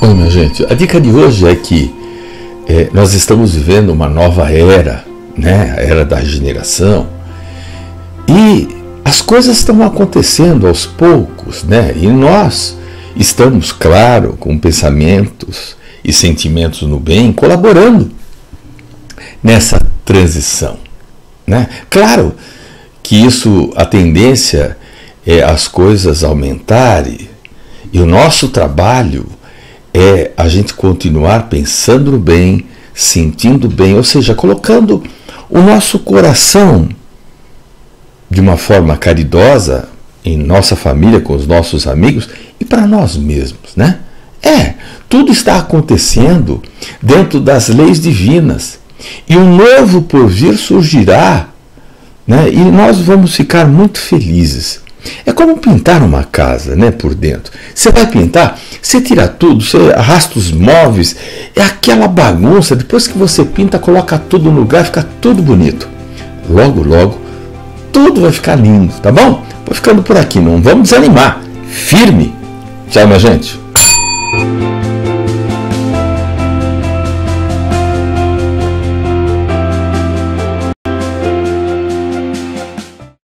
Oi, minha gente, a dica de hoje é que nós estamos vivendo uma nova era, né? A era da regeneração, e as coisas estão acontecendo aos poucos, né? E nós estamos, claro, com pensamentos e sentimentos no bem, colaborando nessa transição, né? Claro que isso, a tendência é as coisas aumentarem, e o nosso trabalho é a gente continuar pensando no bem, sentindo bem, ou seja, colocando o nosso coração de uma forma caridosa em nossa família, com os nossos amigos e para nós mesmos, né? Tudo está acontecendo dentro das leis divinas e um novo porvir surgirá, né? E nós vamos ficar muito felizes. É como pintar uma casa, né, por dentro. Você vai pintar, você tira tudo, você arrasta os móveis, é aquela bagunça. Depois que você pinta, coloca tudo no lugar, fica tudo bonito. Logo, logo, tudo vai ficar lindo, tá bom? Vou ficando por aqui, não vamos desanimar. Firme. Tchau, minha gente.